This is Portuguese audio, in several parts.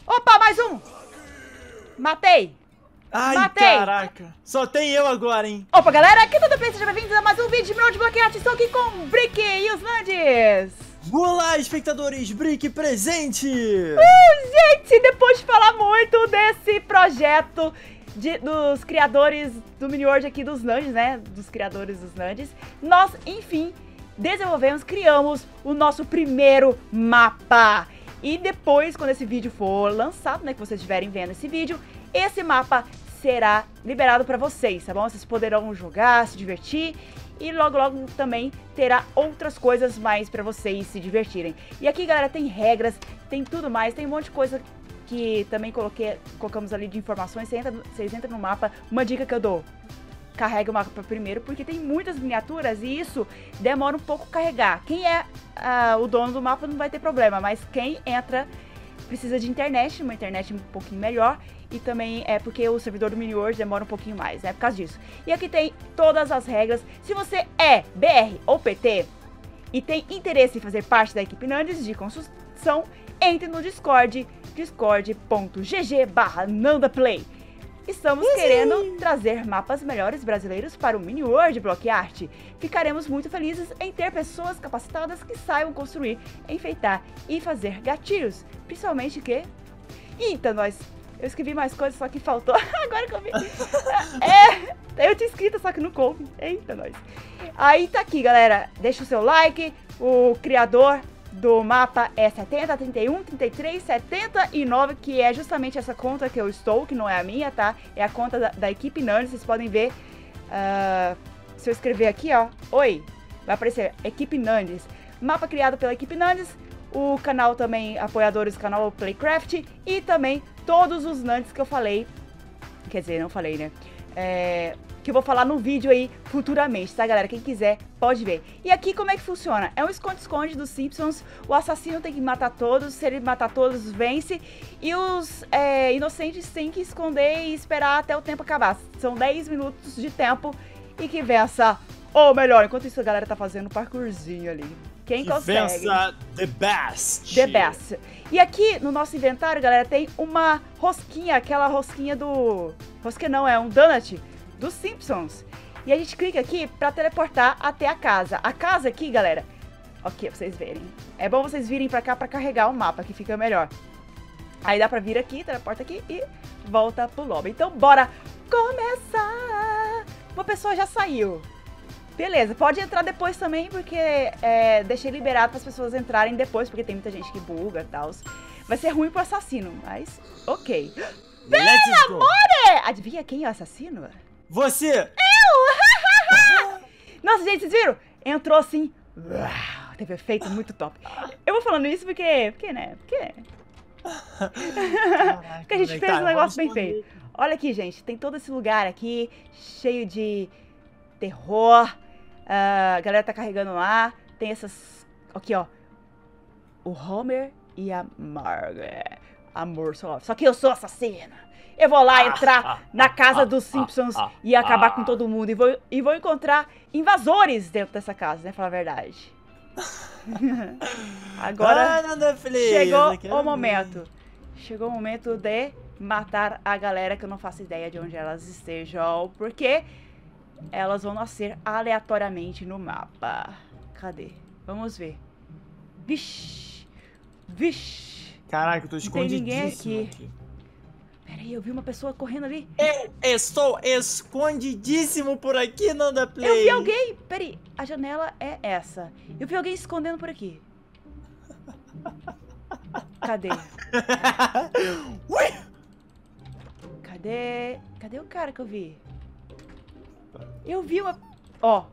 Opa, mais um! Matei! Ai, Matei! caraca. Só tem eu agora, hein? Opa, galera, aqui tudo bem? Sejam bem-vindos a mais um vídeo de Milhão de Bloqueados. Estou aqui com o Brick e os Nandes. Olá, espectadores, Brick presente! Gente, depois de falar muito desse projeto dos criadores do Mini-World aqui dos Nandes, né? Dos criadores dos Nandes, nós, enfim, criamos o nosso primeiro mapa. E depois, quando esse vídeo for lançado, né, que vocês estiverem vendo esse vídeo, esse mapa será liberado para vocês, tá bom? Vocês poderão jogar, se divertir e logo logo também terá outras coisas mais para vocês se divertirem. E aqui, galera, tem regras, tem tudo mais, tem um monte de coisa que também colocamos ali de informações. Vocês entram no mapa, uma dica que eu dou: carrega o mapa primeiro, porque tem muitas miniaturas e isso demora um pouco carregar. Quem é o dono do mapa não vai ter problema, mas quem entra precisa de internet, uma internet um pouquinho melhor, e também é porque o servidor do Mini-World demora um pouquinho mais, né, por causa disso. E aqui tem todas as regras. Se você é BR ou PT e tem interesse em fazer parte da equipe Nandes de construção, entre no Discord, discord.gg/nandaplay. Estamos querendo trazer mapas melhores brasileiros para o Mini-World Blockart. Ficaremos muito felizes em ter pessoas capacitadas que saibam construir, enfeitar e fazer gatilhos. Principalmente que... Eita, eu escrevi mais coisas, só que faltou. Agora que eu vi. Eu tinha escrito, só que não coube. Eita, nós. Aí tá aqui, galera. Deixa o seu like. O criador do mapa é 70, 31, 33, 79, que é justamente essa conta que eu estou, que não é a minha, tá? É a conta da equipe Nandes. Vocês podem ver, se eu escrever aqui, ó, oi, vai aparecer equipe Nandes. Mapa criado pela equipe Nandes, o canal também, apoiadores do canal Playcraft, e também todos os Nandes que eu falei, quer dizer, não falei, né? Que eu vou falar no vídeo aí futuramente, tá, galera? Quem quiser pode ver. E aqui como é que funciona? É um esconde-esconde dos Simpsons. O assassino tem que matar todos. Se ele matar todos, vence. E os inocentes têm que esconder e esperar até o tempo acabar. São 10 minutos de tempo e que vença ou melhor. Enquanto isso, a galera tá fazendo um parkourzinho ali. Quem consegue? Vença the best. The best. E aqui no nosso inventário, galera, tem uma rosquinha. Aquela rosquinha do... Rosquinha não, é um donut dos Simpsons. E a gente clica aqui pra teleportar até a casa. A casa aqui, galera, ok, pra vocês verem. É bom vocês virem pra cá pra carregar o mapa, que fica melhor. Aí dá pra vir aqui, teleporta aqui e volta pro lobby. Então bora começar. Uma pessoa já saiu. Beleza, pode entrar depois também, porque deixei liberado para as pessoas entrarem depois, porque tem muita gente que buga e tal. Vai ser ruim pro assassino, mas ok. Pelo amor! Adivinha quem é o assassino? Você! Eu! Nossa, gente, vocês viram? Entrou assim. Uau, teve efeito muito top. Eu vou falando isso porque né? Porque a gente fez um negócio bem feito. Olha aqui, gente, tem todo esse lugar aqui, cheio de terror. A galera tá carregando lá. Tem essas... Aqui, ó. O Homer e a Margaret. Amor, só que eu sou assassina. Eu vou lá entrar na casa dos Simpsons e acabar com todo mundo. E vou encontrar invasores dentro dessa casa, né? Falar a verdade. Agora chegou o momento. Chegou o momento de matar a galera, que eu não faço ideia de onde elas estejam. Porque elas vão nascer aleatoriamente no mapa. Cadê? Vamos ver. Vixe. Vixe. Caraca, eu tô escondidíssimo. Não tem ninguém aqui. Peraí, eu vi uma pessoa correndo ali. Eu estou escondidíssimo por aqui, Nanda Play. Eu vi alguém. Peraí, a janela é essa. Eu vi alguém escondendo por aqui. Cadê? Ui! Cadê o cara que eu vi? Eu vi uma... Ó.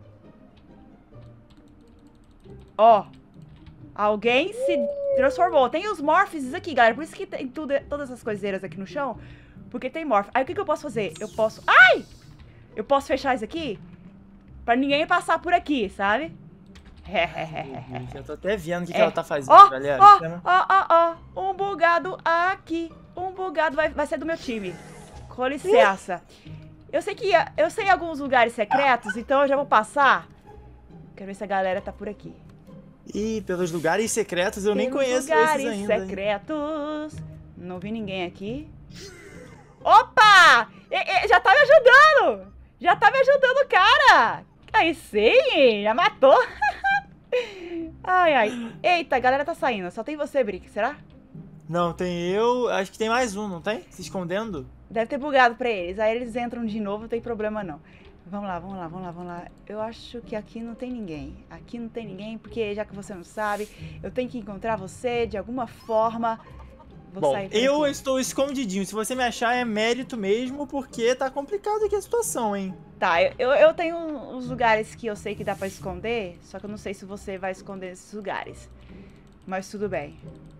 Alguém se transformou. Tem os morphs aqui, galera. Por isso que tem todas essas coiseiras aqui no chão. Porque tem morph. Aí o que eu posso fazer? Eu posso... Ai! Eu posso fechar isso aqui pra ninguém passar por aqui, sabe? Eu tô até vendo o que ela tá fazendo, galera. Um bugado aqui. Um bugado vai ser do meu time. Com licença. Eu sei alguns lugares secretos, então eu já vou passar. Quero ver se a galera tá por aqui. Ih, pelos lugares secretos eu nem conheço esses ainda. Lugares secretos. Não vi ninguém aqui. Opa! Já tá me ajudando! Já tá me ajudando, cara! Aí sim, já matou. Ai, ai. Eita, a galera tá saindo. Só tem você, Brick, será? Não, tem eu. Acho que tem mais um, não tem? Se escondendo? Deve ter bugado pra eles. Aí eles entram de novo, não tem problema não. Vamos lá, vamos lá, vamos lá, vamos lá. Eu acho que aqui não tem ninguém. Aqui não tem ninguém, porque já que você não sabe, eu tenho que encontrar você de alguma forma. Vou Bom, sair por eu aqui. estou escondidinho. Se você me achar, é mérito mesmo, porque tá complicado aqui a situação, hein? Tá, eu tenho uns lugares que eu sei que dá pra esconder, só que eu não sei se você vai esconder esses lugares. Mas tudo bem.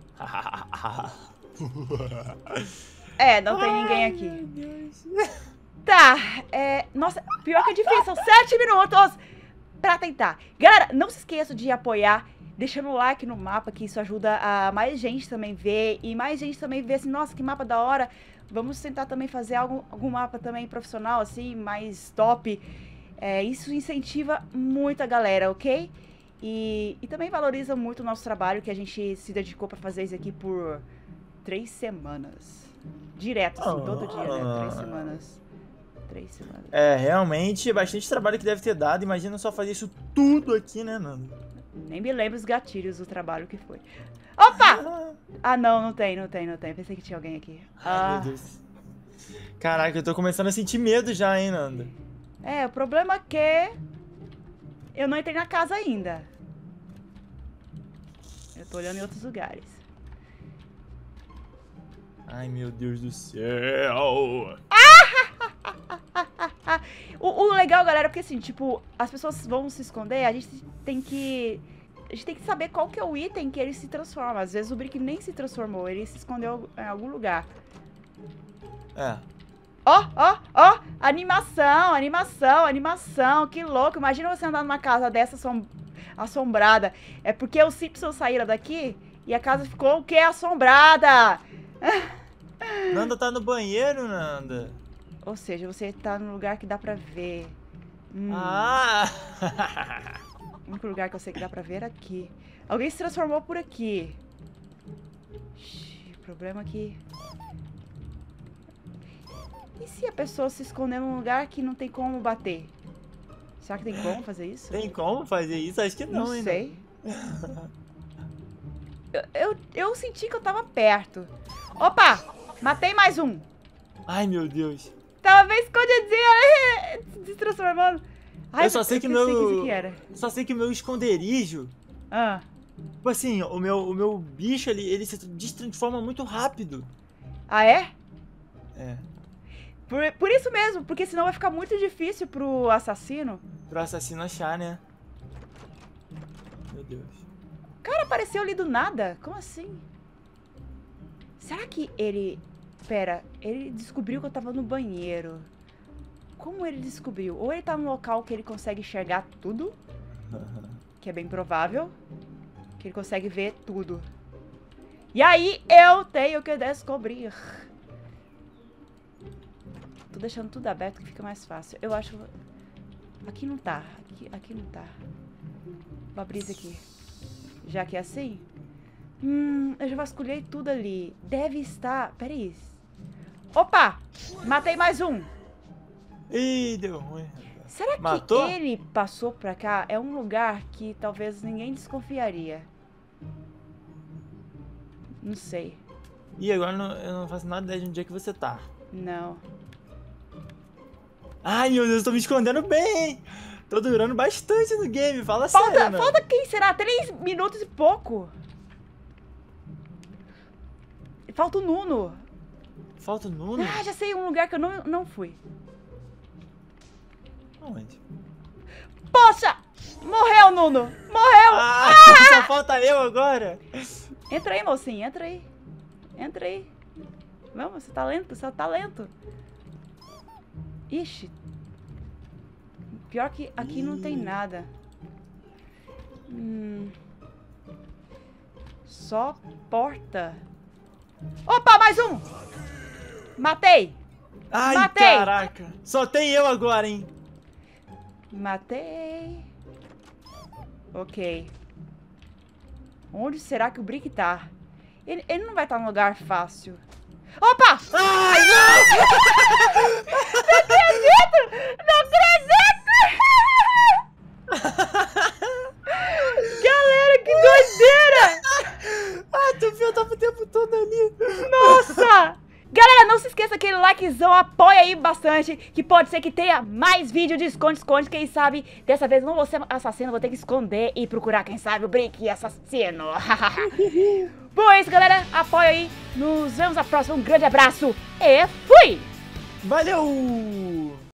É, não tem ninguém aqui. Meu Deus. Tá, nossa, pior que é difícil, são 7 minutos pra tentar. Galera, não se esqueça de apoiar, deixando o like no mapa, que isso ajuda a mais gente também ver, e mais gente também ver assim, nossa, que mapa da hora. Vamos tentar também fazer algum mapa também profissional, assim, mais top. Isso incentiva muito a galera, ok? E também valoriza muito o nosso trabalho, que a gente se dedicou pra fazer isso aqui por 3 semanas. Direto, assim, todo dia, né? 3 semanas. 3 semanas. É, realmente, bastante trabalho que deve ter dado. Imagina só fazer isso tudo aqui, né, Nando? Nem me lembro os gatilhos do trabalho que foi. Opa! Ah, não tem. Pensei que tinha alguém aqui. Ai, meu Deus. Caraca, eu tô começando a sentir medo já, hein, Nando? O problema é que eu não entrei na casa ainda. Eu tô olhando em outros lugares. Ai, meu Deus do céu. O legal, galera, é porque assim, tipo, as pessoas vão se esconder, a gente tem que saber qual que é o item que ele se transforma. Às vezes o Brick nem se transformou, ele se escondeu em algum lugar. Ó, animação, que louco. Imagina você andar numa casa dessa assombrada. É porque os Simpsons saíram daqui e a casa ficou o quê? Assombrada. Nanda tá no banheiro, Nanda. Ou seja, você tá num lugar que dá pra ver. Ah! O único lugar que eu sei que dá pra ver era aqui. Alguém se transformou por aqui. O problema é que... E se a pessoa se esconder num lugar que não tem como bater? Será que tem como fazer isso? Tem como fazer isso? Acho que não, hein? Não sei. Eu senti que eu tava perto. Opa! Matei mais um. Ai, meu Deus. Tava bem escondidinho, se transformando. Ai, eu só sei que pensei meu... isso aqui era. Só sei que o meu esconderijo... Ah. Tipo assim, o meu bicho, ele se destransforma muito rápido. Ah, é? É. Por isso mesmo, porque senão vai ficar muito difícil pro assassino. Pro assassino achar, né? Meu Deus. O cara apareceu ali do nada? Como assim? Será que ele... Pera, ele descobriu que eu tava no banheiro. Como ele descobriu? Ou ele tá num local que ele consegue enxergar tudo, que é bem provável, que ele consegue ver tudo. E aí eu tenho que descobrir. Tô deixando tudo aberto que fica mais fácil. Eu acho... Aqui não tá. Aqui não tá. Vou abrir isso aqui. Já que é assim... eu já vasculhei tudo ali. Deve estar... Peraí. Opa! Matei mais um. Ih, deu ruim. Será que Matou? ele passou pra cá? É um lugar que talvez ninguém desconfiaria. Não sei. E agora eu não faço nada ideia de onde é que você tá. Não. Ai, meu Deus, eu tô me escondendo bem. Tô durando bastante no game, fala sério. Falta quem será? 3 minutos e pouco. Falta o Nuno. Falta o Nuno? Ah, já sei um lugar que eu não fui. Onde? Poxa! Morreu, Nuno! Morreu! Ah, só falta eu agora. Entra aí, mocinho, entra aí. Entra aí. Vamos, você tá lento. Ixi. Pior que aqui não tem nada. Só porta. Opa, mais um! Matei! Ai, Matei! caraca. Só tem eu agora, hein? Matei. Ok. Onde será que o Brick tá? Ele não vai estar num lugar fácil. Opa! Ai, não! Não acredito! Não acredito! Galera, que doideira! Ah, tu viu? Eu tava o tempo todo ali. Nossa! Galera, não se esqueça aquele likezão, apoia aí bastante, que pode ser que tenha mais vídeo de esconde-esconde, quem sabe, dessa vez não vou ser assassino, vou ter que esconder e procurar, quem sabe, o Brick assassino. Bom, é isso, galera, apoia aí, nos vemos na próxima, um grande abraço e fui! Valeu!